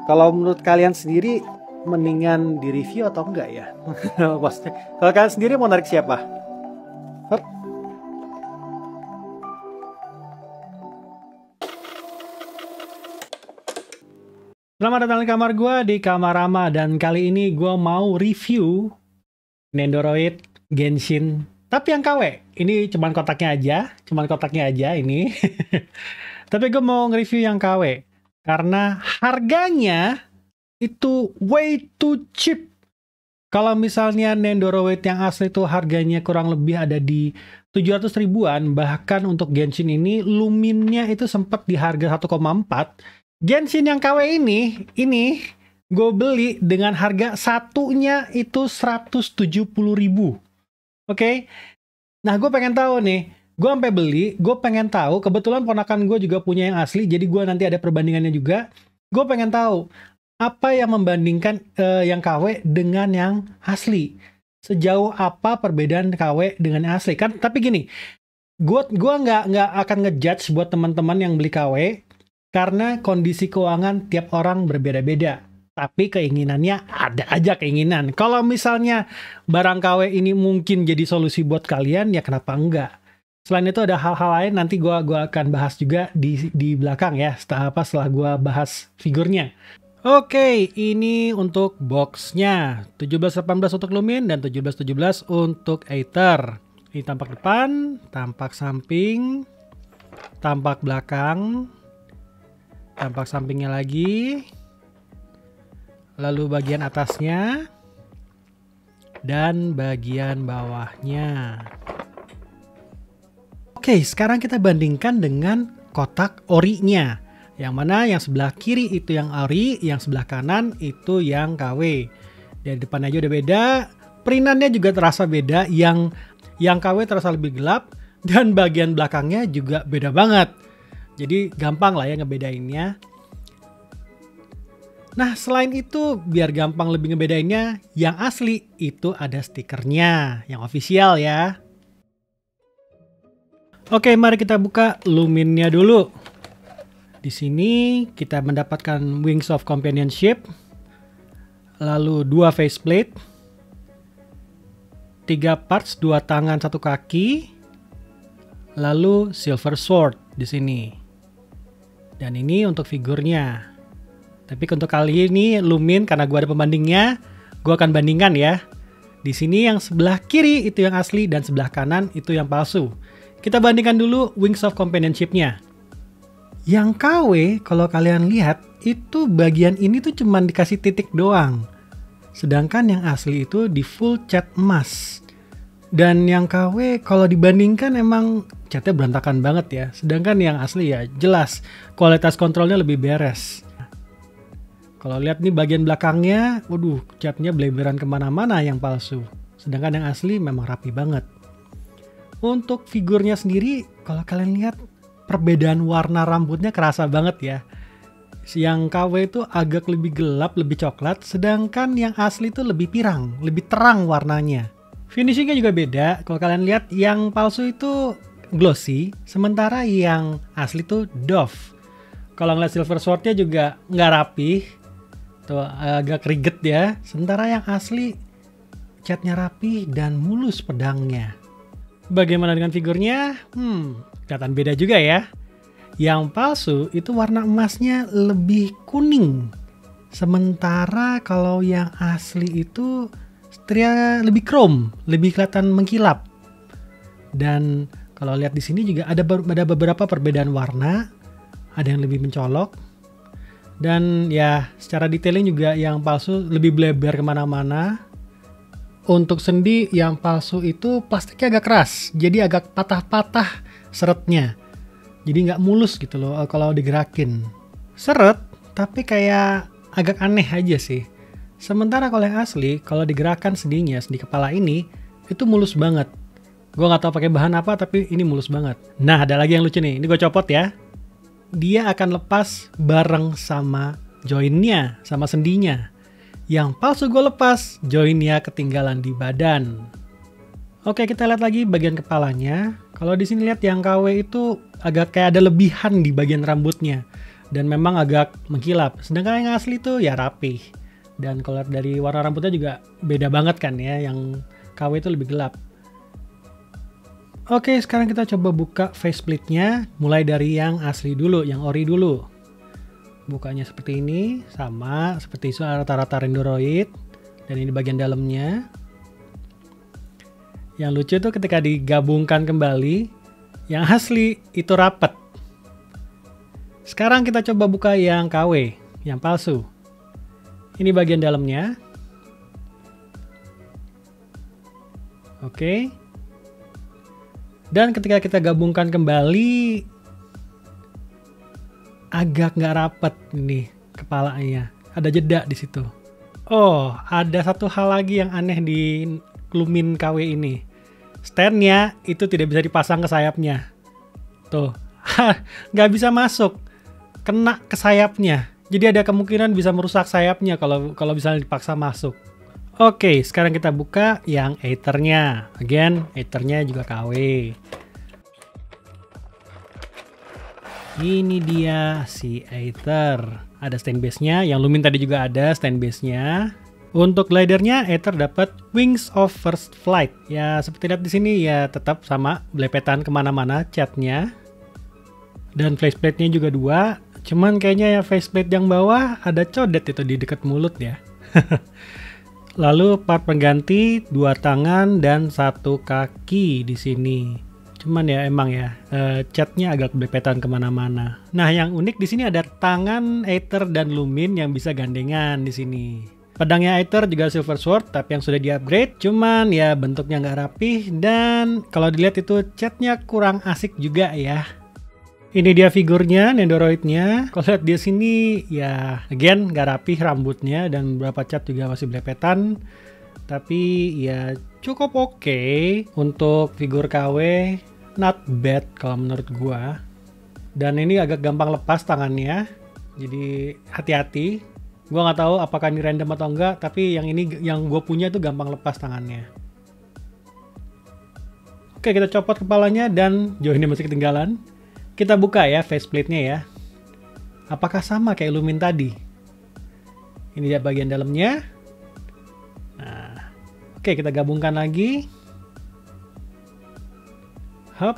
Kalau menurut kalian sendiri mendingan di review atau enggak ya? Maksudnya, kalau kalian sendiri mau narik siapa? Hup. Selamat datang di kamar gue, di Kamar Rama. Dan kali ini gue mau review Nendoroid Genshin. Tapi yang KW, ini cuman kotaknya aja ini. Tapi gue mau nge-review yang KW. Karena harganya itu way too cheap. Kalau misalnya Nendoroid yang asli itu harganya kurang lebih ada di 700 ribuan. Bahkan untuk Genshin ini, Luminnya itu sempat di harga 1,4. Genshin yang KW ini gue beli dengan harga satunya itu 170 ribu. Oke? Nah, gue pengen tahu nih. Gue sampai beli, gue pengen tahu. Kebetulan ponakan gue juga punya yang asli, jadi gue nanti ada perbandingannya juga. Gue pengen tahu apa yang membandingkan yang KW dengan yang asli. Sejauh apa perbedaan KW dengan yang asli? Kan, tapi gini, gue nggak akan ngejudge buat teman-teman yang beli KW karena kondisi keuangan tiap orang berbeda-beda. Tapi keinginannya ada aja keinginan. Kalau misalnya barang KW ini mungkin jadi solusi buat kalian, ya kenapa enggak? Selain itu ada hal-hal lain nanti gue akan bahas juga di belakang ya. Setelah gue bahas figurnya. Oke, ini untuk boxnya. 1718 untuk Lumin dan 1717 untuk Aether. Ini tampak depan, tampak samping, tampak belakang, tampak sampingnya lagi. Lalu bagian atasnya dan bagian bawahnya. Oke, sekarang kita bandingkan dengan kotak orinya. Yang mana yang sebelah kiri itu yang ori, yang sebelah kanan itu yang KW. Dari depan aja udah beda, perintannya juga terasa beda. Yang KW terasa lebih gelap dan bagian belakangnya juga beda banget. Jadi gampang lah ya ngebedainnya. Nah, selain itu, biar gampang lebih ngebedainnya, yang asli itu ada stikernya, yang official ya. Oke, mari kita buka Luminnya dulu. Di sini kita mendapatkan Wings of Companionship, lalu 2 faceplate, 3 parts, 2 tangan, 1 kaki, lalu silver sword di sini. Dan ini untuk figurnya. Tapi untuk kali ini Lumin, karena gue ada pembandingnya, gue akan bandingkan ya. Di sini yang sebelah kiri itu yang asli dan sebelah kanan itu yang palsu. Kita bandingkan dulu Wings of Companionship-nya. Yang KW, kalau kalian lihat, itu bagian ini tuh cuma dikasih titik doang. Sedangkan yang asli itu di full cat emas. Dan yang KW kalau dibandingkan emang catnya berantakan banget ya. Sedangkan yang asli ya jelas kualitas kontrolnya lebih beres. Kalau lihat nih bagian belakangnya, waduh, catnya bleberan kemana-mana yang palsu. Sedangkan yang asli memang rapi banget. Untuk figurnya sendiri, kalau kalian lihat, perbedaan warna rambutnya kerasa banget ya. Yang KW itu agak lebih gelap, lebih coklat, sedangkan yang asli itu lebih pirang, lebih terang warnanya. Finishingnya juga beda, kalau kalian lihat yang palsu itu glossy, sementara yang asli itu doff. Kalau ngeliat silver swordnya juga nggak rapi. Tuh, agak riget ya. Sementara yang asli catnya rapi dan mulus pedangnya. Bagaimana dengan figurnya? Kelihatan beda juga ya. Yang palsu itu warna emasnya lebih kuning. Sementara kalau yang asli itu setia lebih chrome, lebih kelihatan mengkilap. Dan kalau lihat di sini juga ada beberapa perbedaan warna. Ada yang lebih mencolok. Dan ya secara detailing juga yang palsu lebih bleber kemana-mana. Untuk sendi yang palsu itu plastiknya agak keras. Jadi agak patah-patah seretnya. Jadi nggak mulus gitu loh kalau digerakin. Seret tapi kayak agak aneh aja sih. Sementara kalau yang asli, kalau digerakkan sendinya, sendi kepala ini, itu mulus banget. Gue nggak tahu pakai bahan apa tapi ini mulus banget. Nah ada lagi yang lucu nih, ini gue copot ya. Dia akan lepas bareng sama joinnya, sama sendinya. Yang palsu gue lepas, joinnya ketinggalan di badan. Oke, kita lihat lagi bagian kepalanya. Kalau di sini lihat yang KW itu agak kayak ada lebihan di bagian rambutnya. dan memang agak mengkilap. Sedangkan yang asli tuh ya rapih. Dan kalau dari warna rambutnya juga beda banget kan ya, yang KW itu lebih gelap. Oke, sekarang kita coba buka faceplate-nya, mulai dari yang asli dulu, yang ori dulu. Bukanya seperti ini, sama seperti itu rata-rata Nendoroid. Dan ini bagian dalamnya. Yang lucu tuh ketika digabungkan kembali, yang asli itu rapet. Sekarang kita coba buka yang KW, yang palsu. Ini bagian dalamnya. Oke. Dan ketika kita gabungkan kembali, agak nggak rapet ini kepalanya. Ada jeda di situ. Oh, ada satu hal lagi yang aneh di Lumin KW ini. Stand-nya itu tidak bisa dipasang ke sayapnya. Tuh, nggak bisa masuk. Kena ke sayapnya. Jadi ada kemungkinan bisa merusak sayapnya kalau misalnya dipaksa masuk. Oke, sekarang kita buka yang Aether-nya. Again, Aether-nya juga KW. Ini dia si Aether. Ada stand base-nya, yang Lumin tadi juga ada stand base-nya. Untuk glidernya, Aether dapat Wings of First Flight. Ya, seperti lihat di sini ya tetap sama, belepetan kemana-mana catnya. Dan faceplate-nya juga 2. Cuman kayaknya ya faceplate yang bawah ada codet itu di dekat mulut ya. Lalu part pengganti 2 tangan dan 1 kaki di sini. Cuman ya emang ya catnya agak belepetan kemana-mana. Nah yang unik di sini ada tangan Aether dan Lumin yang bisa gandengan di sini. Pedangnya Aether juga Silver Sword tapi yang sudah di-upgrade. Cuman ya bentuknya nggak rapih dan kalau dilihat itu catnya kurang asik juga ya. Ini dia figurnya, Nendoroid-nya. Kalau lihat di sini ya again nggak rapih rambutnya dan beberapa cat juga masih belepetan. Tapi ya cukup oke untuk figur KW, not bad kalau menurut gua. Dan ini agak gampang lepas tangannya, jadi hati-hati. Gua nggak tahu apakah ini random atau enggak, tapi yang ini yang gue punya itu gampang lepas tangannya. Oke, kita copot kepalanya dan jauh ini masih ketinggalan. Kita buka ya faceplate-nya ya. Apakah sama kayak Lumin tadi? Ini dia bagian dalamnya. Nah, oke kita gabungkan lagi. Hop.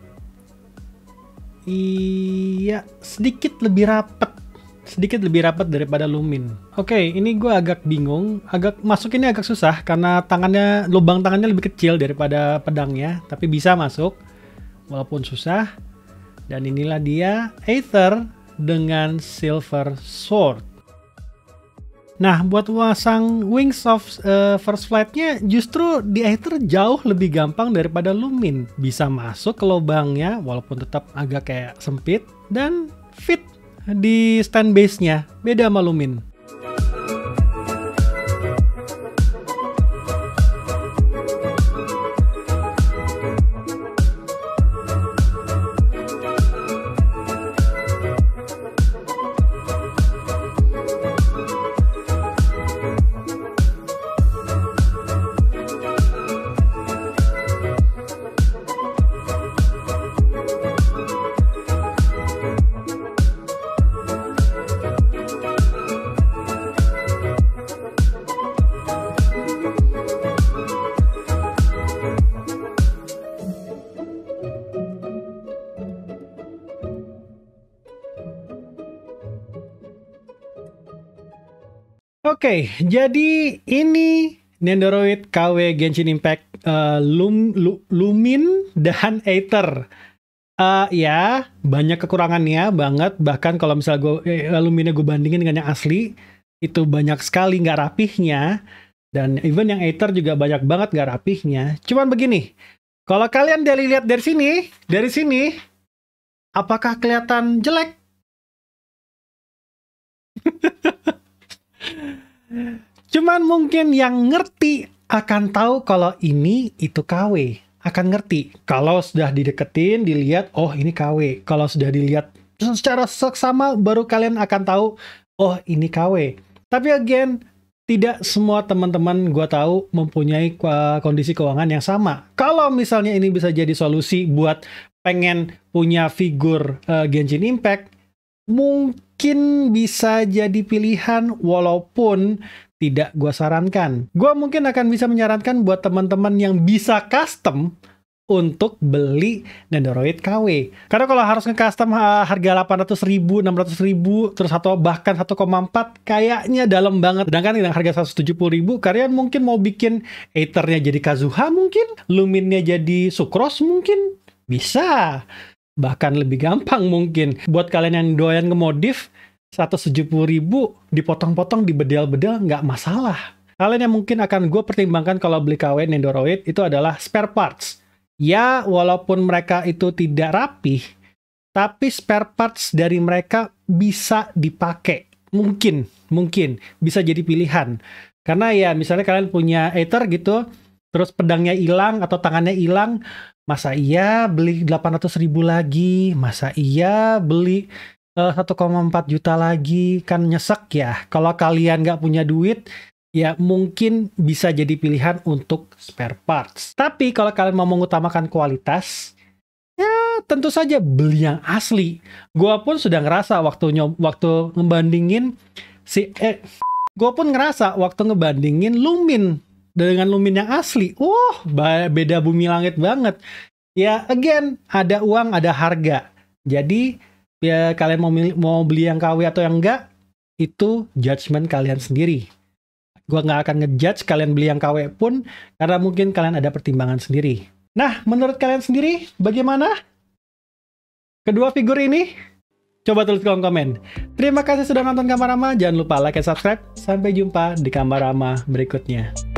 Iya, sedikit lebih rapat daripada Lumin. Oke, ini gue agak bingung, masukinnya agak susah karena lubang tangannya lebih kecil daripada pedangnya, tapi bisa masuk walaupun susah. Dan inilah dia Aether dengan Silver Sword. Nah, buat pasang Wings of First Flight-nya justru di Aether jauh lebih gampang daripada Lumin. Bisa masuk ke lubangnya walaupun tetap agak kayak sempit dan fit di stand base-nya. Beda sama Lumin. Oke, jadi ini Nendoroid KW Genshin Impact Lumin dan Aether. Ya, banyak kekurangannya banget. Bahkan kalau misalnya Luminnya gue bandingin dengan yang asli, itu banyak sekali nggak rapihnya. Dan even yang Aether juga banyak banget nggak rapihnya. Cuman begini, kalau kalian lihat dari sini, apakah kelihatan jelek? Cuman mungkin yang ngerti akan tahu kalau ini itu KW. Akan ngerti. Kalau sudah dideketin, dilihat, oh ini KW. Kalau sudah dilihat secara seksama, baru kalian akan tahu, oh ini KW. Tapi again, tidak semua teman-teman gua tahu mempunyai kondisi keuangan yang sama. Kalau misalnya ini bisa jadi solusi buat pengen punya figur Genshin Impact, mungkin bisa jadi pilihan walaupun tidak gue sarankan. Gue mungkin akan bisa menyarankan buat teman-teman yang bisa custom untuk beli Nendoroid KW. Karena kalau harus nge-custom harga 800.000, 600.000, terus atau bahkan 1,4 kayaknya dalam banget. Sedangkan dengan harga 170.000, kalian mungkin mau bikin Aethernya jadi Kazuha mungkin, Luminnya jadi Sucrose mungkin, bisa. Bahkan lebih gampang mungkin. Buat kalian yang doyan ngemodif, 170.000 dipotong-potong, dibedel-bedel, nggak masalah. Kalian yang mungkin akan gue pertimbangkan kalau beli KW Nendoroid itu adalah spare parts. Ya, walaupun mereka itu tidak rapih, tapi spare parts dari mereka bisa dipakai. Mungkin bisa jadi pilihan. Karena ya misalnya kalian punya Aether gitu, terus pedangnya hilang atau tangannya hilang, masa iya beli 800.000 lagi? Masa iya beli 1,4 juta lagi? Kan nyesek ya. Kalau kalian nggak punya duit, ya mungkin bisa jadi pilihan untuk spare parts. Tapi kalau kalian mau mengutamakan kualitas, ya tentu saja beli yang asli. Gua pun sudah ngerasa waktu ngebandingin gua pun ngerasa waktu ngebandingin Lumin dengan Lumin yang asli. Beda bumi langit banget. Ya again, ada uang, ada harga. Jadi ya kalian mau beli yang KW atau yang enggak, itu judgement kalian sendiri. Gue nggak akan ngejudge kalian beli yang KW pun, karena mungkin kalian ada pertimbangan sendiri. Nah, menurut kalian sendiri, bagaimana kedua figur ini? Coba tulis di kolom komen. Terima kasih sudah nonton Kamarama, jangan lupa like dan subscribe. Sampai jumpa di Kamarama berikutnya.